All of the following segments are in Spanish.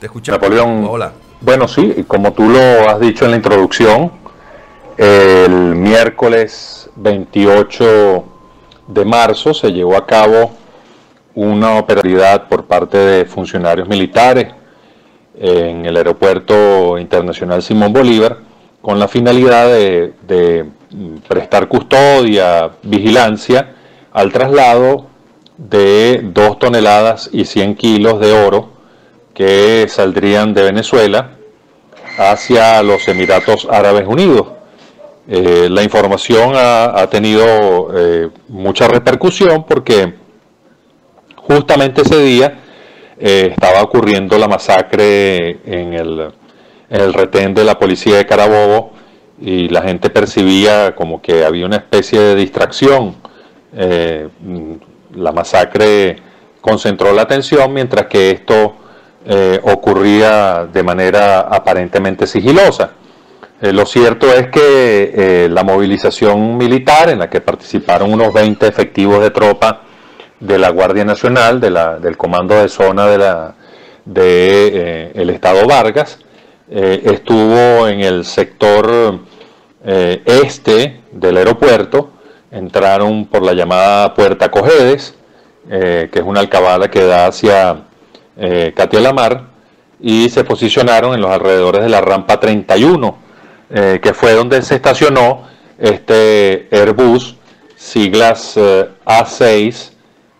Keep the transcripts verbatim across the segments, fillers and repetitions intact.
escuchamos. Napoleón, hola. Bueno, sí, como tú lo has dicho en la introducción, el miércoles veintiocho de marzo se llevó a cabo una operatividad por parte de funcionarios militares en el Aeropuerto Internacional Simón Bolívar con la finalidad de, de prestar custodia, vigilancia al traslado de dos toneladas y cien kilos de oro que saldrían de Venezuela hacia los Emiratos Árabes Unidos. Eh, la información ha, ha tenido eh, mucha repercusión porque justamente ese día eh, estaba ocurriendo la masacre en el, en el retén de la policía de Carabobo y la gente percibía como que había una especie de distracción. Eh, la masacre concentró la atención mientras que esto eh, ocurría de manera aparentemente sigilosa. Eh, lo cierto es que eh, la movilización militar en la que participaron unos veinte efectivos de tropa de la Guardia Nacional, de la, del Comando de Zona de la, de, eh, el Estado Vargas, eh, estuvo en el sector eh, este del aeropuerto. Entraron por la llamada Puerta Cojedes, eh, que es una alcabala que da hacia eh, Catia la Mar, y se posicionaron en los alrededores de la rampa treinta y uno, eh, que fue donde se estacionó este Airbus, siglas eh, A seis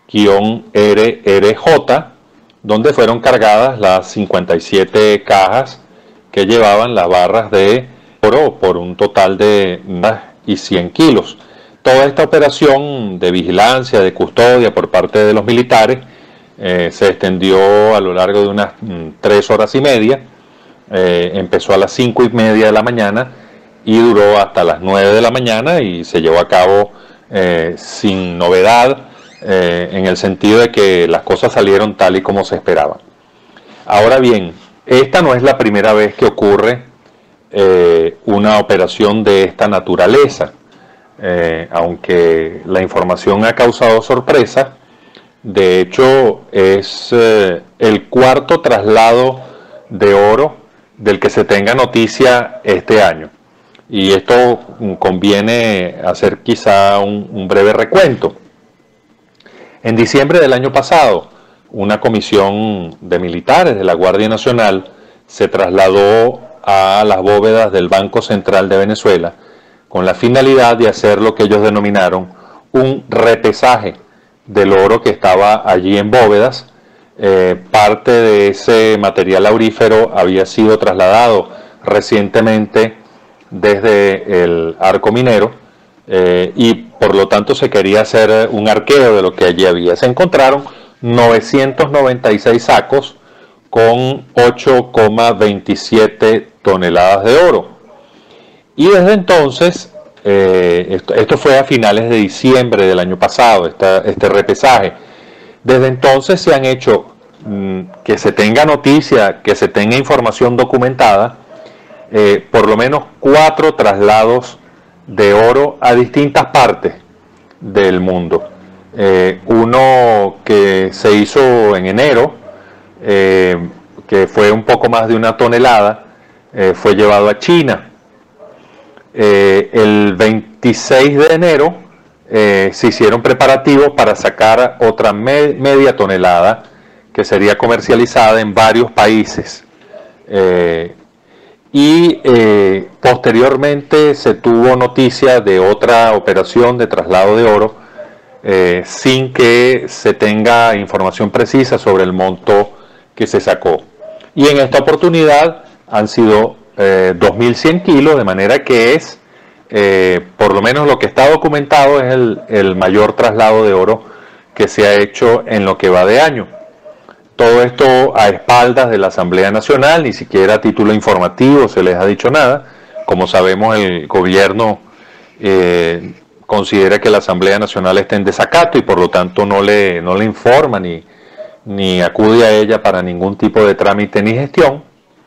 R R J, donde fueron cargadas las cincuenta y siete cajas que llevaban las barras de oro por un total de y cien kilos. Toda esta operación de vigilancia, de custodia por parte de los militares eh, se extendió a lo largo de unas mm, tres horas y media. Eh, empezó a las cinco y media de la mañana y duró hasta las nueve de la mañana y se llevó a cabo eh, sin novedad, eh, en el sentido de que las cosas salieron tal y como se esperaba. Ahora bien, esta no es la primera vez que ocurre eh, una operación de esta naturaleza. Eh, aunque la información ha causado sorpresa, de hecho es eh, el cuarto traslado de oro del que se tenga noticia este año. Y esto conviene hacer quizá un, un breve recuento. En diciembre del año pasado, una comisión de militares de la Guardia Nacional se trasladó a las bóvedas del Banco Central de Venezuela con la finalidad de hacer lo que ellos denominaron un repesaje del oro que estaba allí en bóvedas. Eh, parte de ese material aurífero había sido trasladado recientemente desde el arco minero eh, y por lo tanto se quería hacer un arqueo de lo que allí había. Se encontraron novecientos noventa y seis sacos con ocho coma veintisiete toneladas de oro. Y desde entonces, eh, esto, esto fue a finales de diciembre del año pasado, esta, este repesaje. Desde entonces se han hecho, mmm, que se tenga noticia, que se tenga información documentada, eh, por lo menos cuatro traslados de oro a distintas partes del mundo. Eh, uno que se hizo en enero, eh, que fue un poco más de una tonelada, eh, fue llevado a China. Eh, el veintiséis de enero eh, se hicieron preparativos para sacar otra me media tonelada que sería comercializada en varios países. Eh, y eh, posteriormente se tuvo noticia de otra operación de traslado de oro eh, sin que se tenga información precisa sobre el monto que se sacó. Y en esta oportunidad han sido Eh, dos mil cien kilos, de manera que es, eh, por lo menos lo que está documentado, es el, el mayor traslado de oro que se ha hecho en lo que va de año. Todo esto a espaldas de la Asamblea Nacional, ni siquiera a título informativo se les ha dicho nada. Como sabemos, el gobierno eh, considera que la Asamblea Nacional está en desacato y por lo tanto no le, no le informa ni, ni acude a ella para ningún tipo de trámite ni gestión.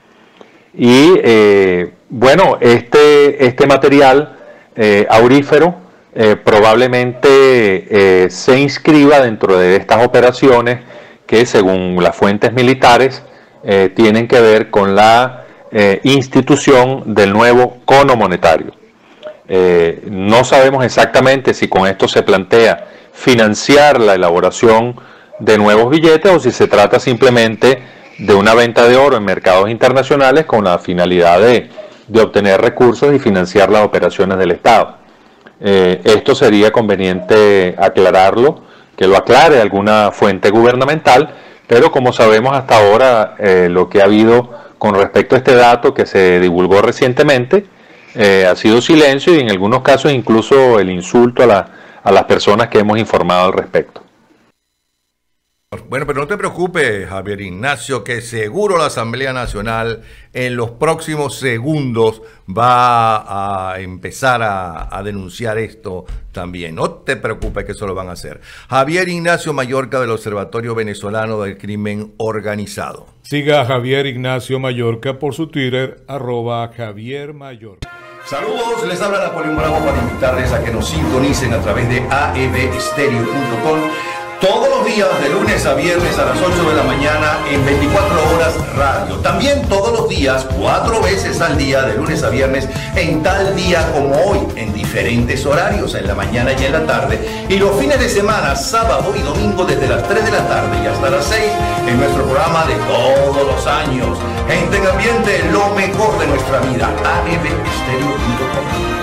Y eh, bueno, este, este material eh, aurífero eh, probablemente eh, se inscriba dentro de estas operaciones que, según las fuentes militares, eh, tienen que ver con la eh, institución del nuevo cono monetario. Eh, no sabemos exactamente si con esto se plantea financiar la elaboración de nuevos billetes o si se trata simplemente de una venta de oro en mercados internacionales con la finalidad de, de obtener recursos y financiar las operaciones del Estado. Eh, esto sería conveniente aclararlo, que lo aclare alguna fuente gubernamental, pero como sabemos hasta ahora eh, lo que ha habido con respecto a este dato que se divulgó recientemente eh, ha sido silencio y en algunos casos incluso el insulto a, la, a las personas que hemos informado al respecto. Bueno, pero no te preocupes, Javier Ignacio, que seguro la Asamblea Nacional en los próximos segundos va a empezar a, a denunciar esto también. No te preocupes que eso lo van a hacer. Javier Ignacio Mallorca del Observatorio Venezolano del Crimen Organizado. Siga a Javier Ignacio Mallorca por su Twitter, arroba Javier Mallorca. Saludos, les habla Napoleón Bravo para invitarles a que nos sintonicen a través de a e ve estéreo punto com. Todos los días, de lunes a viernes a las ocho de la mañana en veinticuatro horas radio. También todos los días, cuatro veces al día, de lunes a viernes, en tal día como hoy, en diferentes horarios, en la mañana y en la tarde. Y los fines de semana, sábado y domingo, desde las tres de la tarde y hasta las seis, en nuestro programa de todos los años. Gente en ambiente, lo mejor de nuestra vida. a e ve estéreo punto com.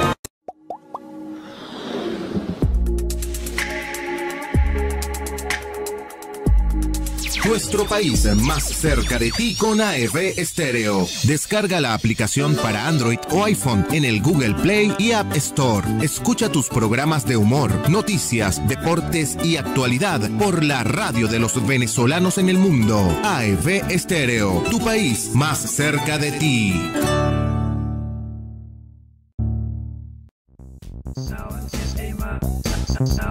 Nuestro país más cerca de ti con A E V Estéreo. Descarga la aplicación para Android o iPhone en el Google Play y App Store. Escucha tus programas de humor, noticias, deportes y actualidad por la radio de los venezolanos en el mundo. A E V Estéreo, tu país más cerca de ti. Sound system, sound